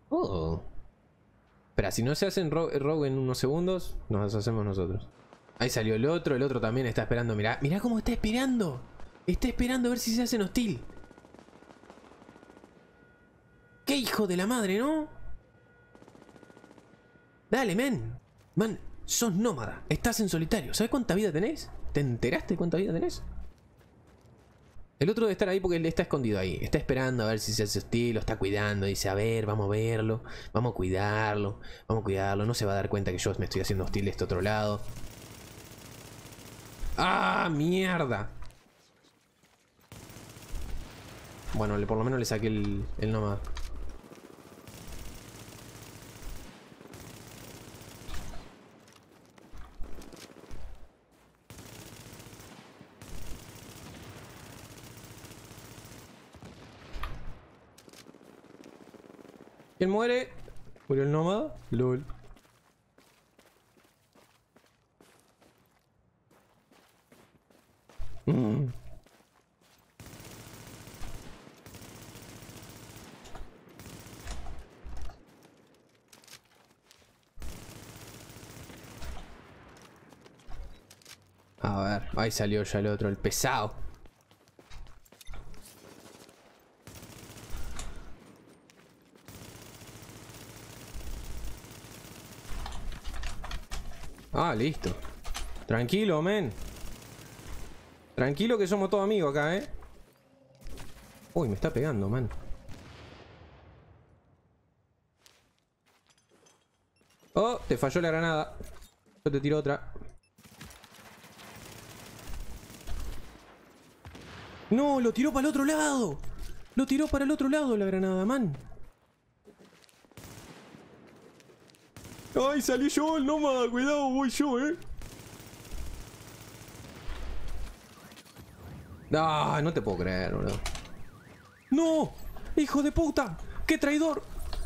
Oh. Espera, si no se hacen rogue en unos segundos, nos hacemos nosotros. Ahí salió el otro también está esperando. Mirá, mirá cómo está esperando. Está esperando a ver si se hacen hostil. ¡Qué hijo de la madre!, ¿no? Dale, men. Man, sos nómada. Estás en solitario. ¿Sabes cuánta vida tenés? ¿Te enteraste de cuánta vida tenés? El otro debe estar ahí porque él está escondido ahí. Está esperando a ver si se hace hostil, lo está cuidando. Dice, a ver, vamos a verlo. Vamos a cuidarlo. Vamos a cuidarlo. No se va a dar cuenta que yo me estoy haciendo hostil de este otro lado. ¡Ah, mierda! Bueno, por lo menos le saqué el nómada. ¿Quién muere? ¿Murió el nómada? LOL. A ver, ahí salió ya el otro, el pesado. Ah, listo. Tranquilo, men. Tranquilo que somos todos amigos acá, ¿eh? Uy, me está pegando, man. Oh, te falló la granada. Yo te tiro otra. No, lo tiró para el otro lado. Lo tiró para el otro lado la granada, man. Ay, salí yo, el nómada. Cuidado, voy yo, Ah, no te puedo creer, boludo. ¡No! ¡Hijo de puta! ¡Qué traidor!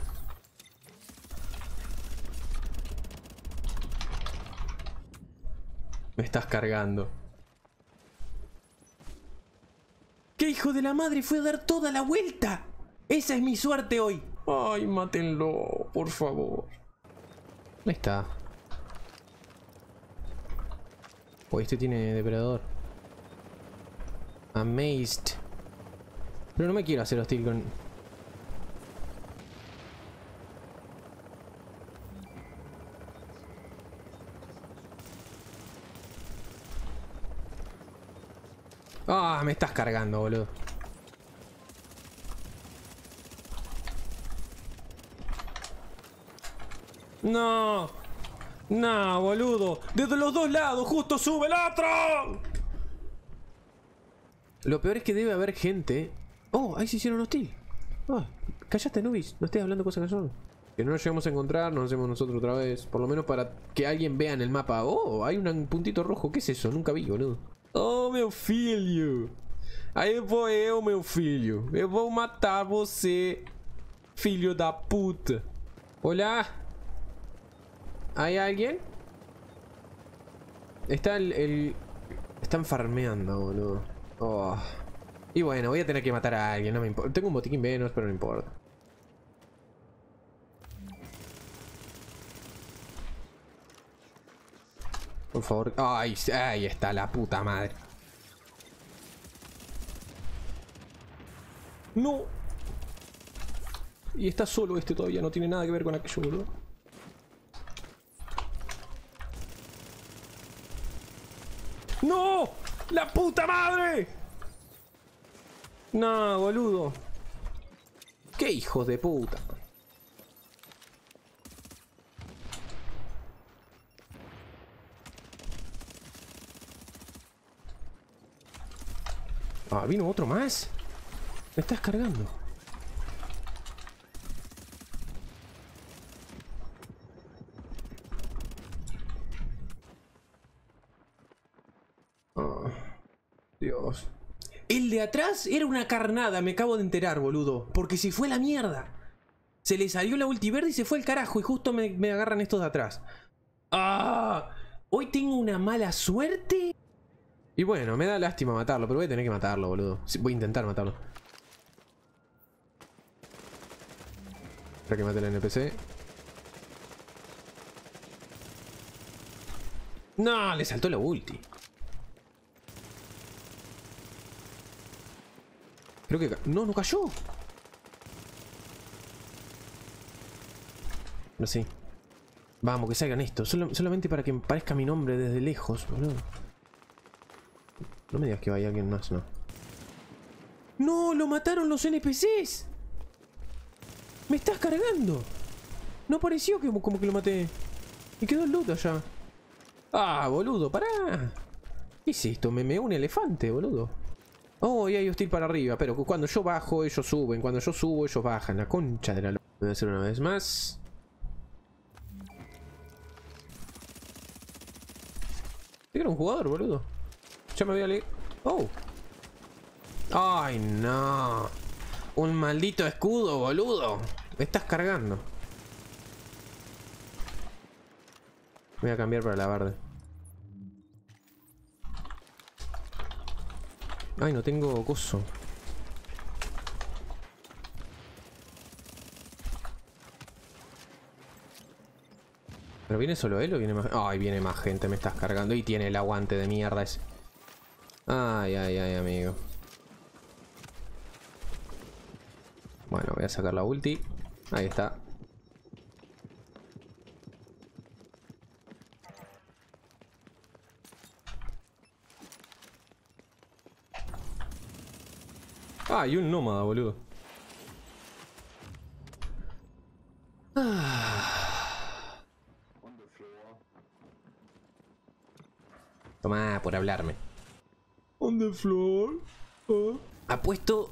Me estás cargando. ¡Qué hijo de la madre! Fue a dar toda la vuelta. Esa es mi suerte hoy. Ay, mátenlo, por favor. Ahí está. Uy, este tiene depredador. Amazed. Pero no me quiero hacer hostil con... Ah, me estás cargando, boludo. No. No, boludo. Desde los dos lados, justo sube el otro. Lo peor es que debe haber gente. Oh, ahí se hicieron hostil. Ah, callaste, Nubis. No estés hablando cosas que son. Que no nos llegamos a encontrar, nos hacemos nosotros otra vez. Por lo menos para que alguien vea en el mapa. Oh, hay un puntito rojo. ¿Qué es eso? Nunca vi, boludo. Oh, meu filho. Aí vou eu, meu filho. Eu vou matar você, filho da puta. Hola. ¿Hay alguien? Está Están farmeando, boludo. Oh. Y bueno, voy a tener que matar a alguien, no me importa. Tengo un botiquín menos, pero no importa. Por favor. Ay, ahí está la puta madre. No. Y está solo este todavía, no tiene nada que ver con aquello, boludo. ¡No! ¡La puta madre! No, boludo. ¡Qué hijos de puta! Ah, ¿vino otro más? Me estás cargando. Oh, Dios. El de atrás era una carnada, me acabo de enterar, boludo. Porque se fue a la mierda. Se le salió la ulti verde y se fue al carajo. Y justo me agarran estos de atrás. ¡Ah! Hoy tengo una mala suerte. Y bueno, me da lástima matarlo, pero voy a tener que matarlo, boludo. Voy a intentar matarlo. Para que mate el NPC. No, le saltó la ulti. Creo que... No, no cayó. No sé. Vamos, que salgan esto. Solamente para que me parezca mi nombre desde lejos, boludo. No me digas que vaya alguien más, no. ¡No! ¡Lo mataron los NPCs! ¡Me estás cargando! No pareció que como que lo maté. Y quedó el loot allá. ¡Ah, boludo! ¡Pará! ¿Qué es esto? Me un elefante, boludo. Oh, y hay hostil para arriba. Pero cuando yo bajo, ellos suben. Cuando yo subo, ellos bajan. La concha de la luz. Voy a hacer una vez más. Era un jugador, boludo. Ya me voy a leer. Oh. Ay, no. Un maldito escudo, boludo. Me estás cargando. Voy a cambiar para la verde. Ay, no tengo coso. ¿Pero viene solo él o viene más? Ay, viene más gente, me estás cargando. Y tiene el aguante de mierda ese. Ay, ay, ay, amigo. Bueno, voy a sacar la ulti. Ahí está. Ah, y un nómada, boludo. Tomá, por hablarme. On the floor. Apuesto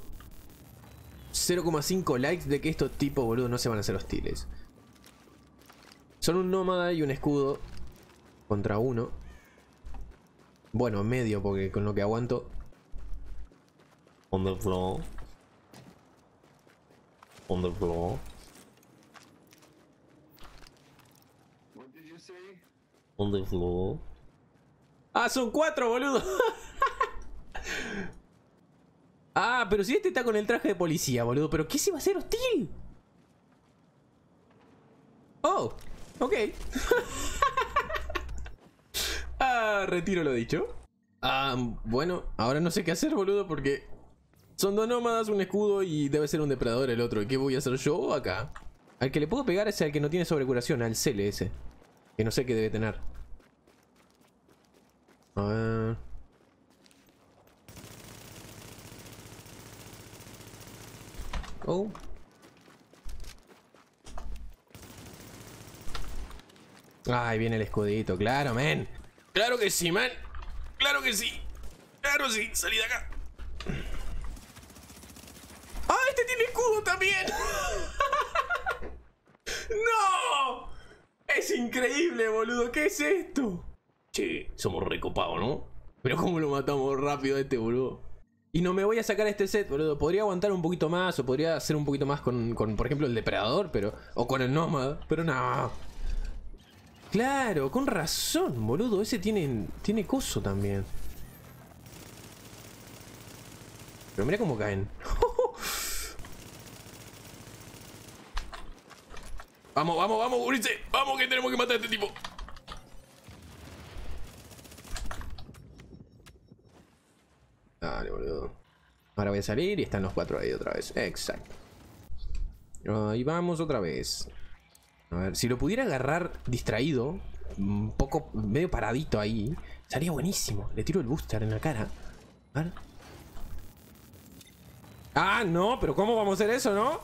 0,5 likes de que estos tipos, boludo, no se van a hacer hostiles. Son un nómada y un escudo contra uno. Bueno, medio, porque con lo que aguanto. On the floor. On the floor. What did you say? On the floor. Ah, son 4, boludo. Ah, pero si este está con el traje de policía, boludo. ¿Pero qué se va a hacer hostil? Oh, ok. Ah, retiro lo dicho. Ah, bueno, ahora no sé qué hacer, boludo, porque son dos nómadas, un escudo y debe ser un depredador el otro. ¿Y qué voy a hacer yo acá? Al que le puedo pegar es al que no tiene sobrecuración, al Cele ese. Que no sé qué debe tener. A ver. Oh. Ay, viene el escudito, claro, men. Claro que sí, man. Claro que sí. Claro sí, salí de acá. ¡Ah, este tiene escudo también! ¡No! Es increíble, boludo. ¿Qué es esto? Che, somos recopados, ¿no? Pero cómo lo matamos rápido a este, boludo. Y no me voy a sacar este set, boludo. Podría aguantar un poquito más o podría hacer un poquito más con por ejemplo, el depredador, pero... O con el nómada, pero no. Claro, con razón, boludo. Ese tiene coso también. Pero mira cómo caen. Vamos, vamos, vamos, Ulises. Vamos, que tenemos que matar a este tipo. Dale, boludo. Ahora voy a salir y están los 4 ahí otra vez. Exacto. Ahí vamos otra vez. A ver, si lo pudiera agarrar distraído, un poco, medio paradito ahí, sería buenísimo. Le tiro el booster en la cara. A ver. Ah, no, pero ¿cómo vamos a hacer eso, no?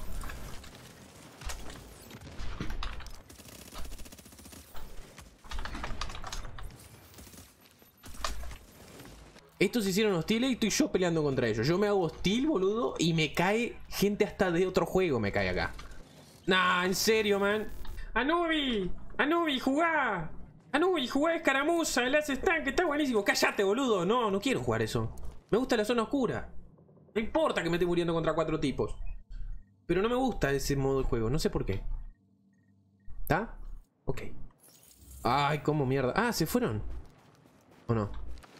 Estos se hicieron hostiles y estoy yo peleando contra ellos. Yo me hago hostil, boludo, y me cae gente hasta de otro juego, me cae acá. Nah, en serio, man. Anubi, Anubi, jugá. Anubi, jugá escaramuza, el Last Stand, que está buenísimo. Cállate, boludo. No, no quiero jugar eso. Me gusta la zona oscura. No importa que me esté muriendo contra 4 tipos. Pero no me gusta ese modo de juego, no sé por qué. ¿Está? Ok. Ay, cómo mierda. Ah, ¿se fueron? ¿O no?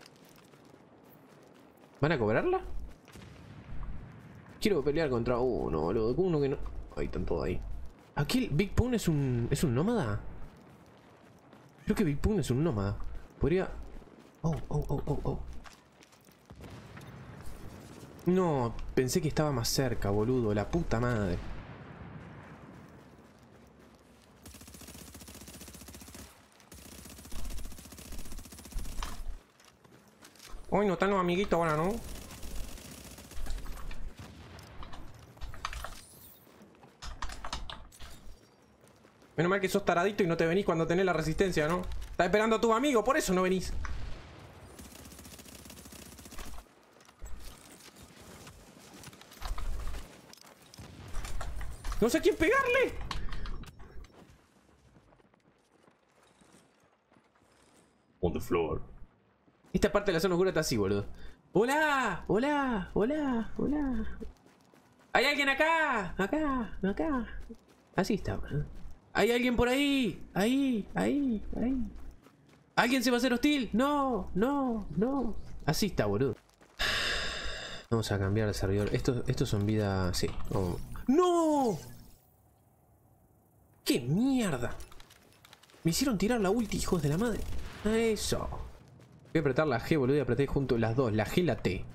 ¿Van a cobrarla? Quiero pelear contra uno, boludo. Uno que no... Ahí están todos ahí. Aquí el Big Pun es un nómada. Creo que Big Pun es un nómada. Podría... Oh. No, pensé que estaba más cerca, boludo. La puta madre. Hoy no están los amiguitos ahora, ¿no? Menos mal que sos taradito y no te venís cuando tenés la resistencia, ¿no? Estás esperando a tus amigos, por eso no venís. No sé a quién pegarle. On the floor. Esta parte de la zona oscura está así, boludo. ¡Hola! ¡Hola! ¡Hola! ¡Hola! ¡Hay alguien acá! ¡Acá! ¡Acá! Así está, boludo. ¡Hay alguien por ahí! ¡Ahí! ¿Alguien se va a hacer hostil? ¡No! Así está, boludo. Vamos a cambiar de servidor. Estos son vida... Sí. Oh. ¡No! ¡Qué mierda! Me hicieron tirar la ulti, hijos de la madre. Eso. Voy a apretar la G, boludo, y apreté junto las dos, la G y la T.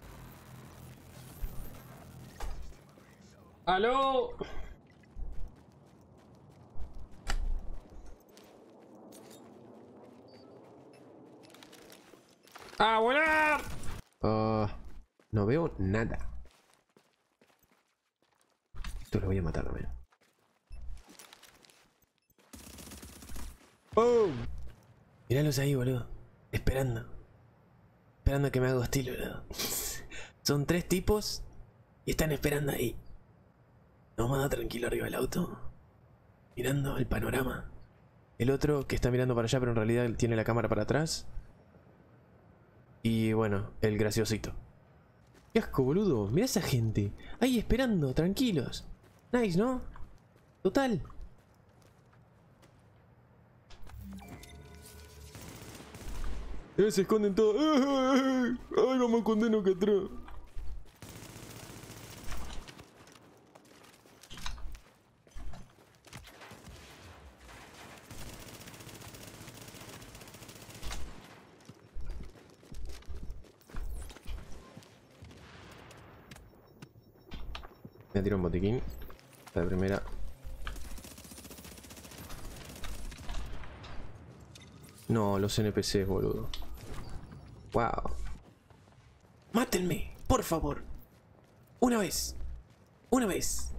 ¡Aló! ¡A volar! No veo nada. Esto lo voy a matar también. ¡Oh! Míralos ahí, boludo. Esperando a que me haga hostil, boludo. Son 3 tipos y están esperando ahí. Vamos a dar tranquilo arriba del auto, mirando el panorama. El otro que está mirando para allá, pero en realidad tiene la cámara para atrás. Y bueno, el graciosito. ¡Qué asco, boludo! Mirá esa gente. Ahí esperando, tranquilos. Nice, ¿no? Total. Se esconden todos. ¡Ay, vamos a escondernos acá atrás! Me tiro un botiquín. La primera. No, los NPCs, boludo. Wow. ¡Mátenme! ¡Por favor! ¡Una vez! ¡Una vez!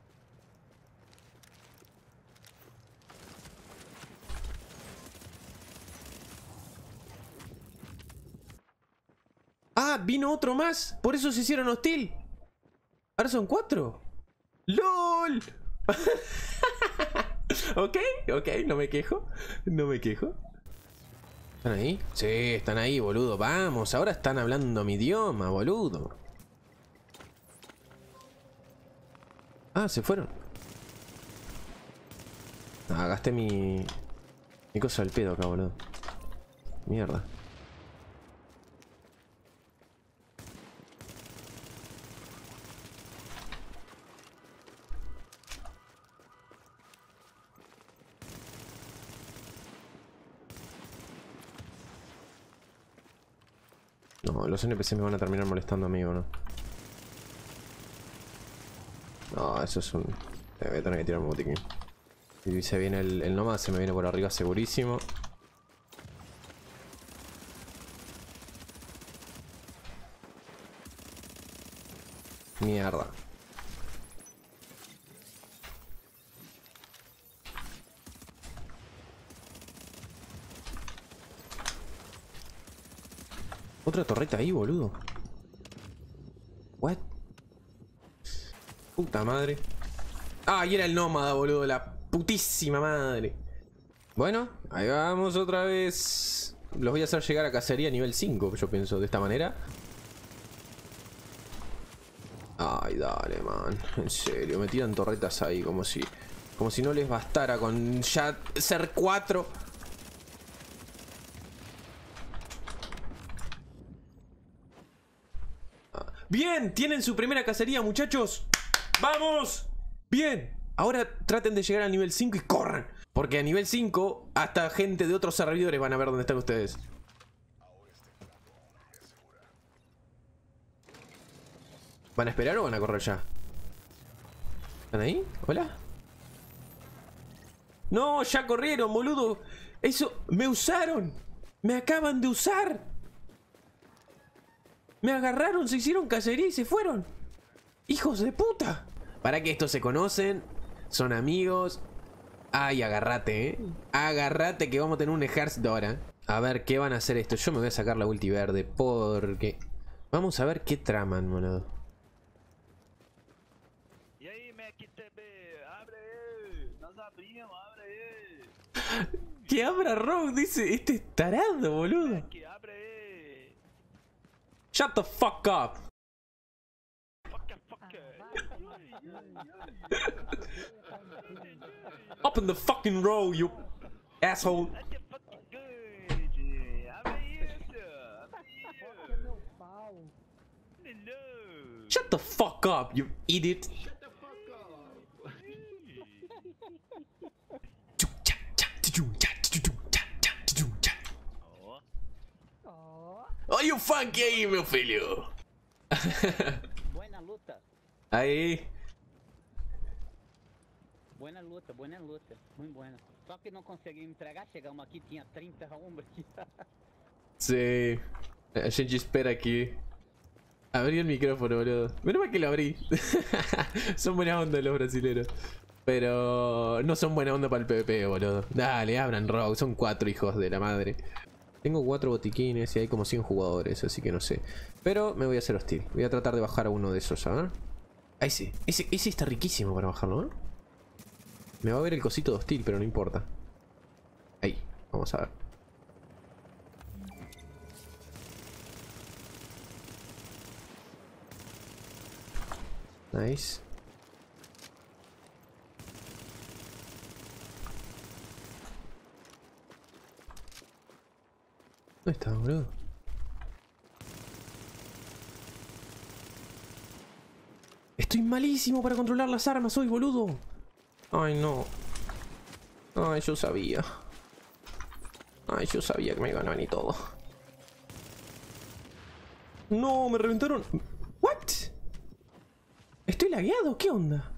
¡Ah! ¡Vino otro más! ¡Por eso se hicieron hostil! ¡Ahora son 4! ¡LOL! Ok, no me quejo. ¿Están ahí? Sí, están ahí, boludo. Vamos, ahora están hablando mi idioma, boludo. Ah, se fueron. Ah, gasté mi cosa del pedo acá, boludo. Mierda. No, los NPC me van a terminar molestando a mí, ¿o no? No, eso es un... Voy a tener que tirar un botiquín. Si se viene el nómada, se me viene por arriba segurísimo. Mierda. Otra torreta ahí, boludo. What? Puta madre. Ah, y era el nómada, boludo. La putísima madre. Bueno, ahí vamos otra vez. Los voy a hacer llegar a cacería nivel 5, yo pienso, de esta manera. Ay, dale, man. En serio, me tiran torretas ahí como si no les bastara con ya ser 4. Bien, tienen su primera cacería, muchachos. ¡Vamos! Bien. Ahora traten de llegar al nivel 5 y corran. Porque a nivel 5 hasta gente de otros servidores van a ver dónde están ustedes. ¿Van a esperar o van a correr ya? ¿Están ahí? ¿Hola? No, ya corrieron, boludo. Eso, me usaron. Me acaban de usar. Me agarraron, se hicieron cacería y se fueron. Hijos de puta. Para que estos se conocen, son amigos. Ay, agarrate, agarrate que vamos a tener un ejército ahora. A ver qué van a hacer esto. Yo me voy a sacar la ulti verde porque... Vamos a ver qué traman, boludo. E aí, Mac TB, abre aí! Nós abrimos, abre aí! Que abra Rogue, dice este es tarado, boludo. Mac, abre aí! Shut the fuck up. Fuck. Open the fucking row, you asshole. Até fucking good! Abre isso! Abre isso! Hello! Shut the fuck up, you idiot. Oh, you funky aí, meu filho. Buena luta. Aí. Buena luta. Muito buena. Só que não consegui entregar, chegamos aqui, tinha 30 hombres aqui. Sí. A gente espera aquí. Abrí el micrófono, boludo. Menos mal que lo abrí. Son buena onda los brasileros. Pero no son buena onda para el PvP, boludo. Dale, abran Rogue. Son 4 hijos de la madre. Tengo 4 botiquines y hay como 100 jugadores, así que no sé. Pero me voy a hacer hostil. Voy a tratar de bajar a uno de esos, a ver. Ahí sí. Ese está riquísimo para bajarlo, ¿eh? Me va a ver el cosito de hostil, pero no importa. Ahí, vamos a ver. Nice. ¿Dónde está, boludo? Estoy malísimo para controlar las armas hoy, boludo. Ay, no. Ay, yo sabía. Ay, yo sabía que me iban a venir todo. No, me reventaron. ¿What? Estoy lagueado, ¿qué onda?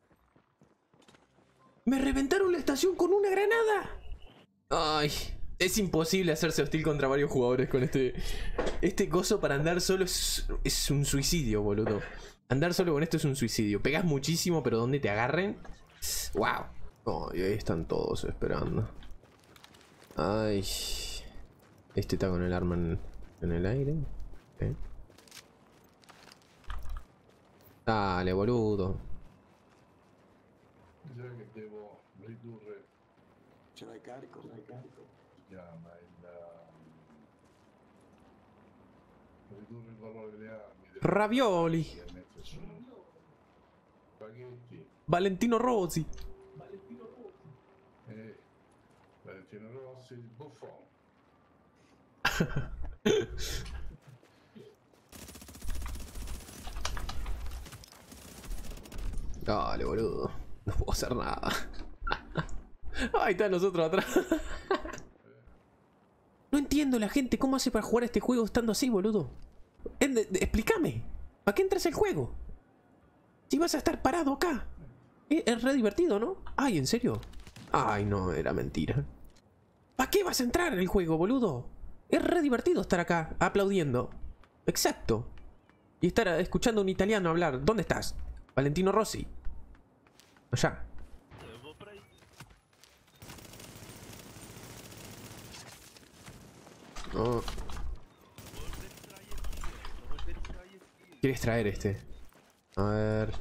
Me reventaron la estación con una granada. Ay, es imposible hacerse hostil contra varios jugadores con este coso. Para andar solo es un suicidio, boludo. Andar solo con esto es un suicidio. Pegas muchísimo, pero donde te agarren. Wow. Oh, y ahí están todos esperando. Ay. Este está con el arma en el aire. Okay. Dale, boludo. Bisogna che devo ridurre. Ce l'hai carico? Si chiama ridurre il valore delle armi. Ravioli. Che mette su. Spaghetti. Valentino Rossi. E Valentino Rossi, il Buffon. Dale, boludo. No puedo hacer nada. Ahí están nosotros atrás. No entiendo la gente cómo hace para jugar a este juego estando así, boludo. Explícame. ¿Para qué entras al juego? Si vas a estar parado acá. Es re divertido, ¿no? Ay, ¿en serio? Ay, no, era mentira. ¿Para qué vas a entrar en el juego, boludo? Es re divertido estar acá, aplaudiendo. Exacto. Y estar escuchando a un italiano hablar. ¿Dónde estás? Valentino Rossi. Allá. Eu vou pra aí. No. Vou distrair aqui, ó. Vou distrair aqui. ¿Quieres traer este? A ver.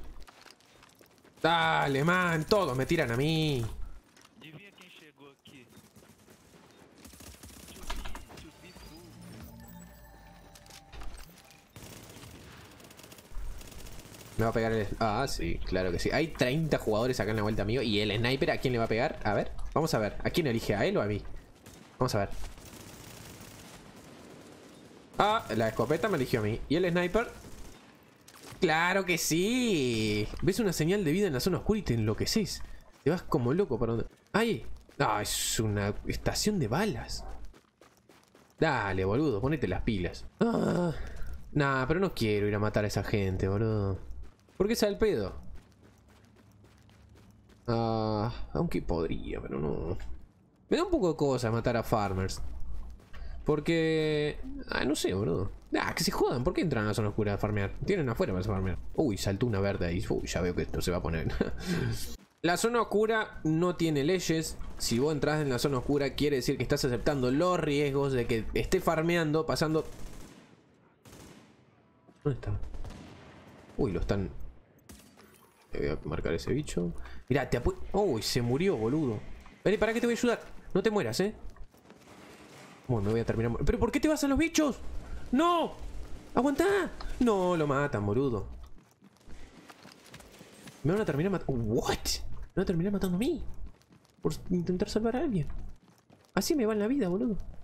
Dale, man. Todos me tiran a mí. Adivinha quem chegou aqui? To be full. Me va a pegar el... Ah, sí, claro que sí. Hay 30 jugadores acá en la vuelta mío. ¿Y el sniper a quién le va a pegar? A ver, vamos a ver. ¿A quién elige? ¿A él o a mí? Vamos a ver. Ah, la escopeta me eligió a mí. ¿Y el sniper? ¡Claro que sí! Ves una señal de vida en la zona oscura y te enloqueces. Te vas como loco para donde... ¡Ahí! ¡Ah! Es una estación de balas. Dale, boludo, ponete las pilas. Ah, nah, pero no quiero ir a matar a esa gente, boludo. ¿Por qué sale el pedo? Ah, aunque podría, pero no. Me da un poco de cosa matar a farmers. Porque... Ah, no sé, boludo. Ah, que se jodan. ¿Por qué entran a la zona oscura a farmear? Tienen afuera para farmear. Uy, saltó una verde ahí. Uy, ya veo que esto se va a poner. La zona oscura no tiene leyes. Si vos entras en la zona oscura, quiere decir que estás aceptando los riesgos de que esté farmeando, pasando... ¿Dónde está? Uy, lo están... Voy a marcar ese bicho. Mirá, te apu... Uy, se murió, boludo. Vení, para que te voy a ayudar. No te mueras, Bueno, me voy a terminar... ¿Pero por qué te vas a los bichos? ¡No! ¡Aguantá! No, lo matan, boludo. Me van a terminar matando... ¿What? Me van a terminar matando a mí. Por intentar salvar a alguien. Así me va en la vida, boludo.